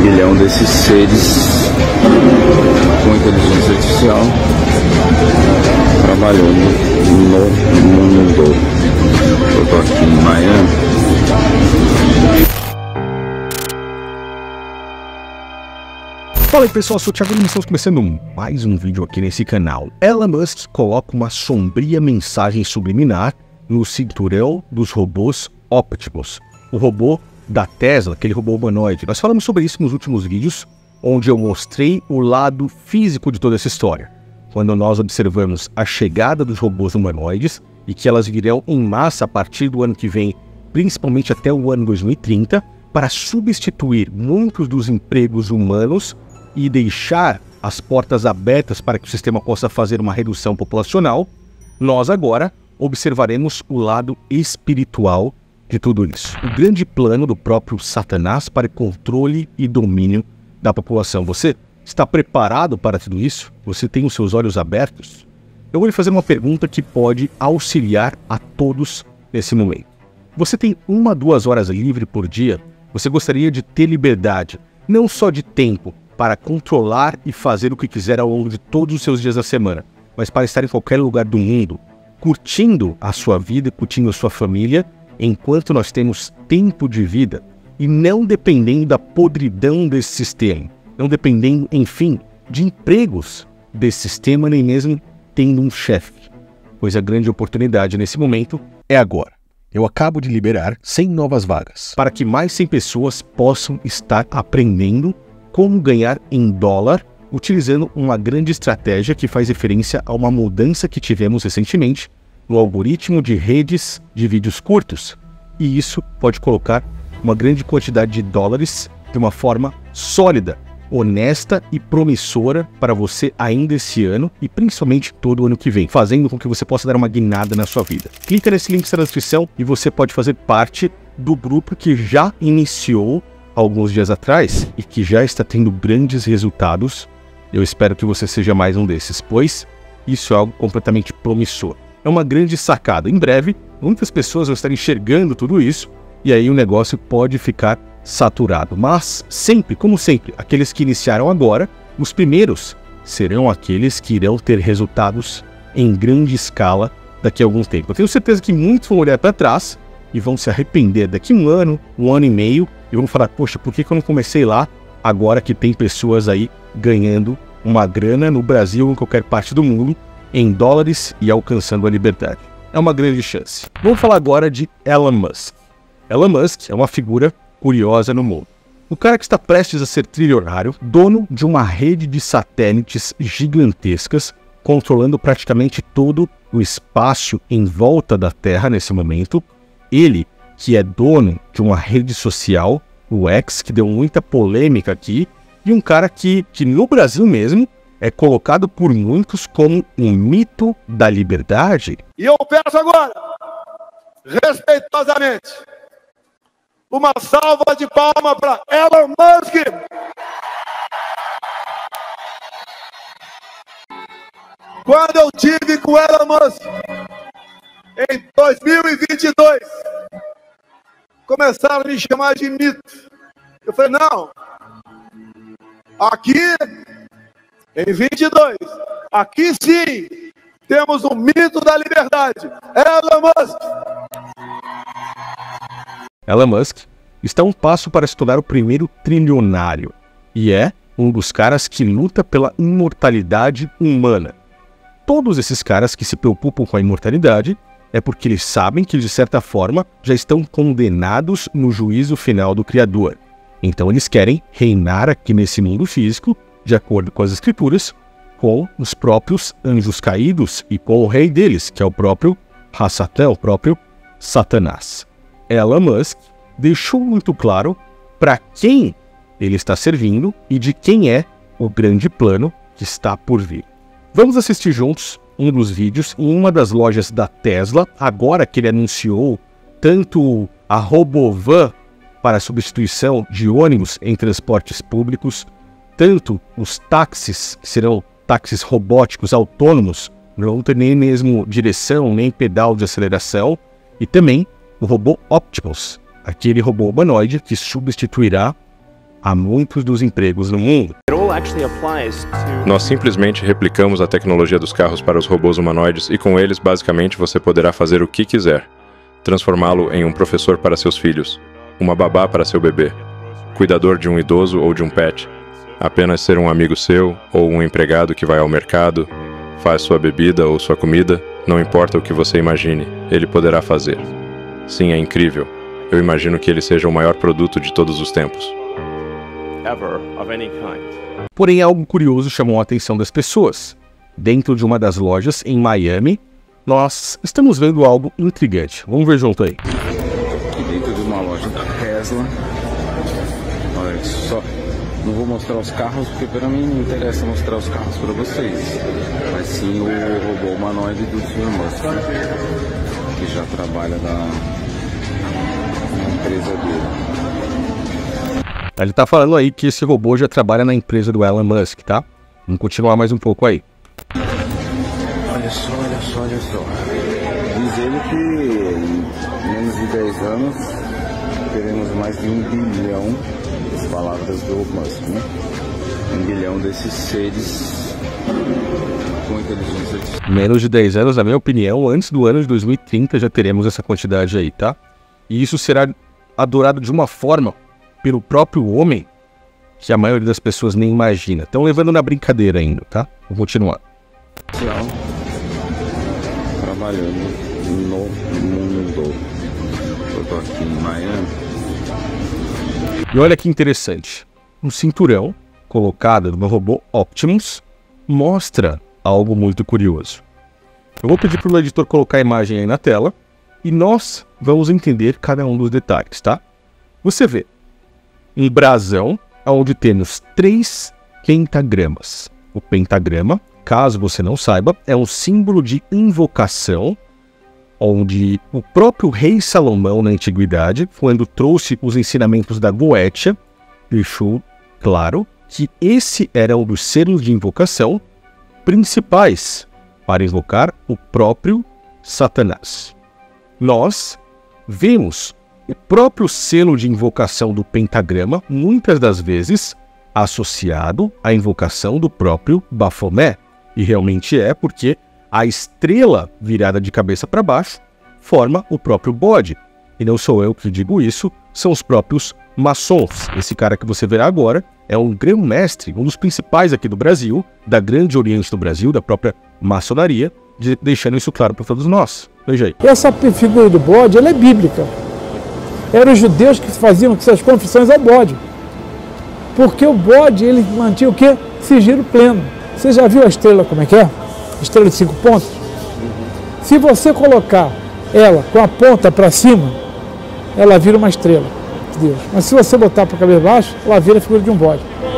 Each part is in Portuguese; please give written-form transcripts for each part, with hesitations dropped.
bilhão desses seres com inteligência artificial trabalhando no mundo. Eu tô aqui em Miami. Fala aí pessoal, eu sou o Thiago Lima, estamos começando mais um vídeo aqui nesse canal. Elon Musk coloca uma sombria mensagem subliminar no cinturão dos robôs Optimus, o robô da Tesla, aquele robô humanoide. Nós falamos sobre isso nos últimos vídeos, onde eu mostrei o lado físico de toda essa história. Quando nós observamos a chegada dos robôs humanoides e que elas virão em massa a partir do ano que vem, principalmente até o ano 2030, para substituir muitos dos empregos humanos e deixar as portas abertas para que o sistema possa fazer uma redução populacional, nós agora observaremos o lado espiritual de tudo isso. O grande plano do próprio Satanás para controle e domínio da população. Você está preparado para tudo isso? Você tem os seus olhos abertos? Eu vou lhe fazer uma pergunta que pode auxiliar a todos nesse momento. Você tem 1 a 2 horas livre por dia? Você gostaria de ter liberdade, não só de tempo, para controlar e fazer o que quiser ao longo de todos os seus dias da semana, mas para estar em qualquer lugar do mundo, curtindo a sua vida, curtindo a sua família, enquanto nós temos tempo de vida e não dependendo da podridão desse sistema, não dependendo, enfim, de empregos desse sistema, nem mesmo tendo um chefe, pois a grande oportunidade nesse momento é agora. Eu acabo de liberar 100 novas vagas para que mais 100 pessoas possam estar aprendendo como ganhar em dólar, utilizando uma grande estratégia que faz referência a uma mudança que tivemos recentemente no algoritmo de redes de vídeos curtos. E isso pode colocar uma grande quantidade de dólares de uma forma sólida, honesta e promissora para você ainda esse ano e principalmente todo o ano que vem, fazendo com que você possa dar uma guinada na sua vida. Clica nesse link na descrição e você pode fazer parte do grupo que já iniciou alguns dias atrás e que já está tendo grandes resultados. Eu espero que você seja mais um desses, pois isso é algo completamente promissor. É uma grande sacada. Em breve, muitas pessoas vão estar enxergando tudo isso e aí o negócio pode ficar saturado. Mas sempre, como sempre, aqueles que iniciaram agora, os primeiros serão aqueles que irão ter resultados em grande escala daqui a algum tempo. Eu tenho certeza que muitos vão olhar para trás e vão se arrepender daqui a 1 ano, 1 ano e meio, e vão falar, poxa, por que eu não comecei lá, agora que tem pessoas aí ganhando uma grana no Brasil ou em qualquer parte do mundo, em dólares e alcançando a liberdade. É uma grande chance. Vamos falar agora de Elon Musk. Elon Musk é uma figura curiosa no mundo. O cara que está prestes a ser trilionário, dono de uma rede de satélites gigantescas, controlando praticamente todo o espaço em volta da Terra nesse momento. Ele, que é dono de uma rede social, o X, que deu muita polêmica aqui, e um cara que no Brasil mesmo é colocado por muitos como um mito da liberdade. E eu peço agora, respeitosamente, uma salva de palmas para Elon Musk. Quando eu tive com Elon Musk, em 2022, começaram a me chamar de mito. Eu falei, não, aqui, em 22, aqui sim, temos um mito da liberdade. Elon Musk. Elon Musk está a um passo para se tornar o primeiro trilionário e é um dos caras que luta pela imortalidade humana. Todos esses caras que se preocupam com a imortalidade é porque eles sabem que, de certa forma, já estão condenados no juízo final do Criador. Então eles querem reinar aqui nesse mundo físico, de acordo com as escrituras, com os próprios anjos caídos e com o rei deles, que é o próprio Satã, o próprio Satanás. Elon Musk deixou muito claro para quem ele está servindo e de quem é o grande plano que está por vir. Vamos assistir juntos um dos vídeos em uma das lojas da Tesla, agora que ele anunciou tanto a Robovan para a substituição de ônibus em transportes públicos, tanto os táxis, que serão táxis robóticos autônomos, não vão ter nem mesmo direção, nem pedal de aceleração, e também o robô Optimus, aquele robô humanoide que substituirá a muitos dos empregos no mundo. Nós simplesmente replicamos a tecnologia dos carros para os robôs humanoides e com eles, basicamente, você poderá fazer o que quiser. Transformá-lo em um professor para seus filhos, uma babá para seu bebê, cuidador de um idoso ou de um pet, apenas ser um amigo seu ou um empregado que vai ao mercado, faz sua bebida ou sua comida, não importa o que você imagine, ele poderá fazer. Sim, é incrível. Eu imagino que ele seja o maior produto de todos os tempos. Porém, algo curioso chamou a atenção das pessoas. Dentro de uma das lojas em Miami, nós estamos vendo algo intrigante. Vamos ver junto aí. Aqui dentro de uma loja da Tesla. Olha só. Não vou mostrar os carros porque para mim não interessa mostrar os carros para vocês. Mas sim o robô humanoide do Sr. Musk, que já trabalha na empresa dele. Ele tá falando aí que esse robô já trabalha na empresa do Elon Musk, tá? Vamos continuar mais um pouco aí. Olha só, olha só, olha só. Diz ele que em menos de 10 anos teremos mais de 1 bilhão, as palavras do Musk, né? 1 bilhão desses seres com inteligência artificial. Menos de 10 anos, na minha opinião, antes do ano de 2030 já teremos essa quantidade aí, tá? E isso será adorado de uma forma pelo próprio homem que a maioria das pessoas nem imagina. Estão levando na brincadeira ainda, tá? Vou continuar. Trabalhando no mundo. Eu tô aqui em Miami. E olha que interessante. Um cinturão colocado no robô Optimus mostra algo muito curioso. Eu vou pedir para o editor colocar a imagem aí na tela e nós vamos entender cada um dos detalhes, tá? Você vê um brasão onde temos 3 pentagramas. O pentagrama, caso você não saiba, é um símbolo de invocação, onde o próprio rei Salomão, na antiguidade, quando trouxe os ensinamentos da Goétia, deixou claro que esse era um dos selos de invocação principais para invocar o próprio Satanás. Nós vemos o próprio selo de invocação do pentagrama, muitas das vezes, associado à invocação do próprio Baphomet. E realmente é porque a estrela virada de cabeça para baixo forma o próprio bode. E não sou eu que digo isso, são os próprios maçons. Esse cara que você verá agora é um grão-mestre, um dos principais aqui do Brasil, da Grande Oriente do Brasil, da própria maçonaria, deixando isso claro para todos nós. Veja aí. Essa figura do bode, ela é bíblica. Eram os judeus que faziam suas confissões ao bode. Porque o bode, ele mantinha o quê? Sigilo pleno. Você já viu a estrela como é que é? Estrela de 5 pontos? Se você colocar ela com a ponta para cima, ela vira uma estrela de Deus. Mas se você botar para a cabeça baixo, ela vira a figura de um bode.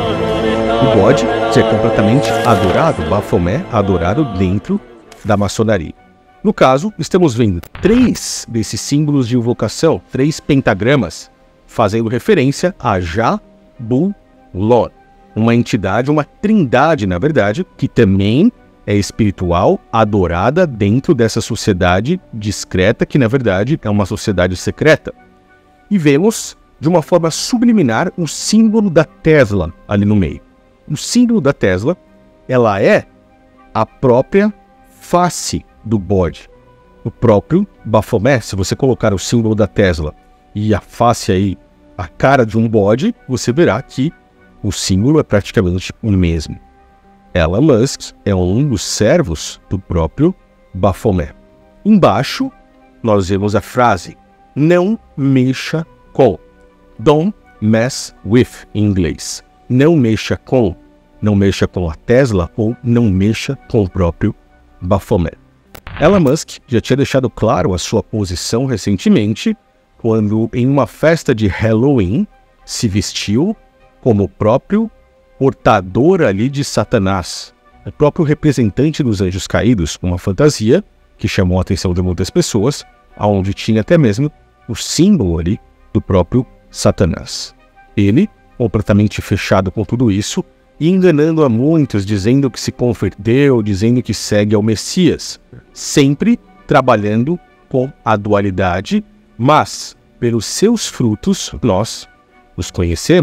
O bode, que é completamente adorado, Baphomet, adorado dentro da maçonaria. No caso, estamos vendo 3 desses símbolos de invocação, 3 pentagramas, fazendo referência a Jabulon, uma entidade, uma trindade, na verdade, que também é espiritual, adorada dentro dessa sociedade discreta, que na verdade é uma sociedade secreta. E vemos, de uma forma subliminar, o símbolo da Tesla ali no meio. O símbolo da Tesla, ela é a própria face do bode. O próprio Baphomet, se você colocar o símbolo da Tesla e a face aí, a cara de um bode, você verá que o símbolo é praticamente o mesmo. Elon Musk é um dos servos do próprio Baphomet. Embaixo, nós vemos a frase, não mexa com. Don't mess with, em inglês. Não mexa com a Tesla ou não mexa com o próprio Baphomet. Elon Musk já tinha deixado claro a sua posição recentemente, quando em uma festa de Halloween se vestiu como o próprio portador ali de Satanás, o próprio representante dos anjos caídos, uma fantasia que chamou a atenção de muitas pessoas, onde tinha até mesmo o símbolo ali do próprio Satanás. Ele, completamente fechado com tudo isso, e enganando a muitos, dizendo que se converteu, dizendo que segue ao Messias, sempre trabalhando com a dualidade, mas pelos seus frutos nós os conhecemos.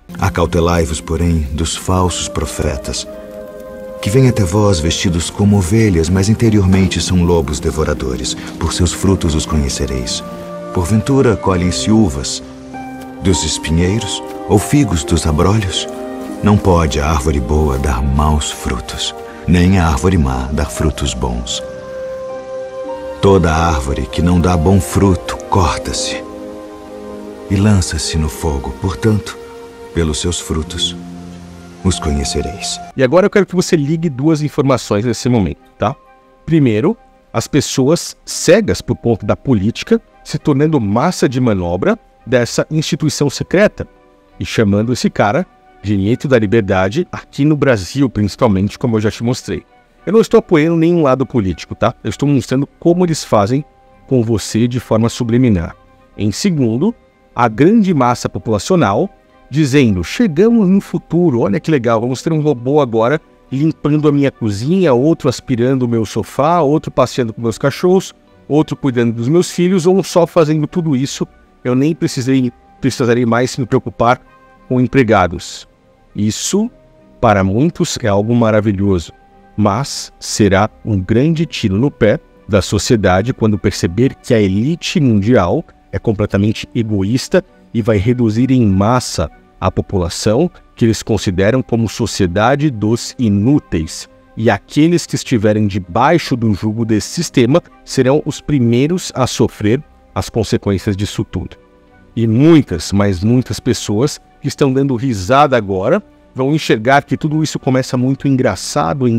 Acautelai-vos, porém, dos falsos profetas, que vêm até vós vestidos como ovelhas, mas interiormente são lobos devoradores. Por seus frutos os conhecereis. Porventura colhem-se uvas dos espinheiros ou figos dos abrolhos? Não pode a árvore boa dar maus frutos, nem a árvore má dar frutos bons. Toda árvore que não dá bom fruto corta-se e lança-se no fogo. Portanto, pelos seus frutos os conhecereis. E agora eu quero que você ligue duas informações nesse momento, tá? Primeiro, as pessoas cegas por conta da política se tornando massa de manobra dessa instituição secreta e chamando esse cara de Nieto da Liberdade aqui no Brasil, principalmente, como eu já te mostrei. Eu não estou apoiando nenhum lado político, tá? Eu estou mostrando como eles fazem com você de forma subliminar. Em segundo, a grande massa populacional dizendo, chegamos no futuro, olha que legal, vamos ter um robô agora limpando a minha cozinha, outro aspirando o meu sofá, outro passeando com meus cachorros, outro cuidando dos meus filhos, ou só fazendo tudo isso, eu nem precisarei mais me preocupar com empregados. Isso, para muitos, é algo maravilhoso, mas será um grande tiro no pé da sociedade quando perceber que a elite mundial é completamente egoísta e vai reduzir em massa a população que eles consideram como sociedade dos inúteis. E aqueles que estiverem debaixo do jugo desse sistema serão os primeiros a sofrer as consequências disso tudo. E muitas, mas muitas pessoas que estão dando risada agora vão enxergar que tudo isso começa muito engraçado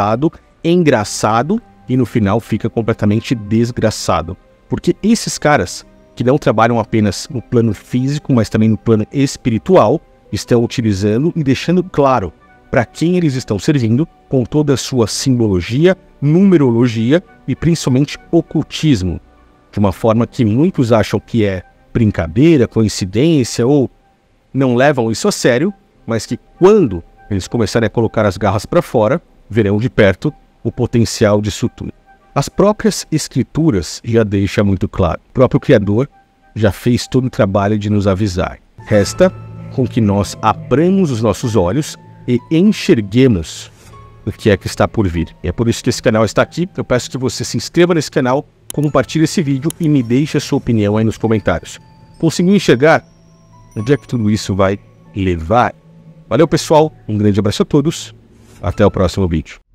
e no final fica completamente desgraçado. Porque esses caras que não trabalham apenas no plano físico, mas também no plano espiritual, estão utilizando e deixando claro para quem eles estão servindo com toda a sua simbologia, numerologia e principalmente ocultismo, de uma forma que muitos acham que é brincadeira, coincidência ou não levam isso a sério, mas que quando eles começarem a colocar as garras para fora, verão de perto o potencial disso tudo. As próprias escrituras já deixam muito claro. O próprio Criador já fez todo o trabalho de nos avisar. Resta com que nós abramos os nossos olhos e enxerguemos o que é que está por vir. E é por isso que esse canal está aqui. Eu peço que você se inscreva nesse canal, compartilhe esse vídeo e me deixe a sua opinião aí nos comentários. Conseguiu enxergar onde é que tudo isso vai levar? Valeu, pessoal. Um grande abraço a todos. Até o próximo vídeo.